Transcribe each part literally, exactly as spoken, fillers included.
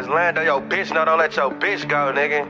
Just land on your bitch, now don't let your bitch go, nigga.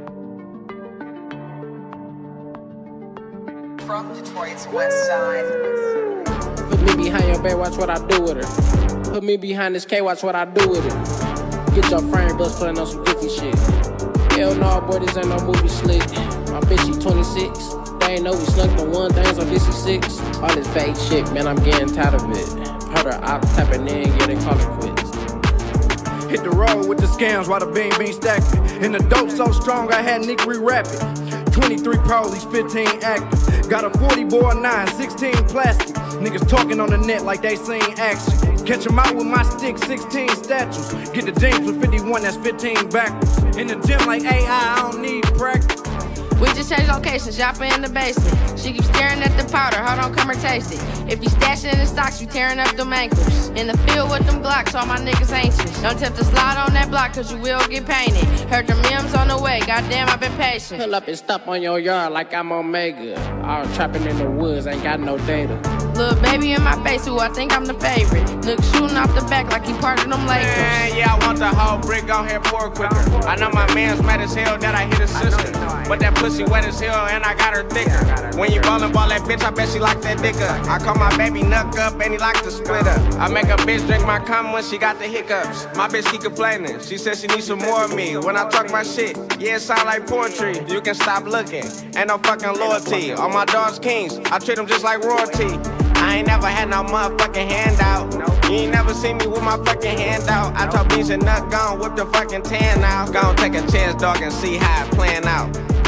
From Detroit's west side. Put me behind your back, watch what I do with her. Put me behind this K, watch what I do with it. Get your frame bust putting on some goofy shit. Hell no, boy, this ain't no movie slick. My bitch, she twenty-six. They ain't know we snuck the one things on this is six. All this fake shit, man, I'm getting tired of it. Heard her op tapping in, yeah, they call it quits. Hit the road with the scams while the bean bean stacking. And the dope so strong, I had Nick re-rap it. twenty-three police, fifteen active. Got a forty bore nine, sixteen plastic. Niggas talking on the net like they seen action. Catch 'em out with my stick, sixteen statues. Get the James with fifty-one, that's fifteen backwards. In the gym like A I, I don't need practice. We just changed locations, shopping in the basement. She keeps staring at the powder, hold on, come or taste it. If you stash it in the stocks, you tearing up them ankles. In the field with them Glocks, all my niggas anxious. Don't attempt to slide on that block, cause you will get painted. Heard the memes on the way, goddamn, I've been patient. Pull up and stop on your yard like I'm Omega. All trapping in the woods, ain't got no data. Little baby in my face, who I think I'm the favorite. Look shooting off the back like he part of them Lakers. Man, yeah, I want the whole brick on here pour quicker. I know my man's mad as hell that I hit his sister. But that pussy wet as hell and I got her thicker. When you ballin' ball that bitch, I bet she like that dick up. I call my baby Nuck up and he like to split up. I make a bitch drink my cum when she got the hiccups. My bitch keep complaining, she said she needs some more of me. When I talk my shit, yeah, it sound like poetry. You can stop looking, ain't no fucking loyalty. All my dogs kings, I treat them just like royalty. I ain't never had no motherfucking handout. You ain't never seen me with my fucking hand out. I told Beans and Nut, gon' whip the fucking tan out. Gon' take a chance, dog, and see how it plan out.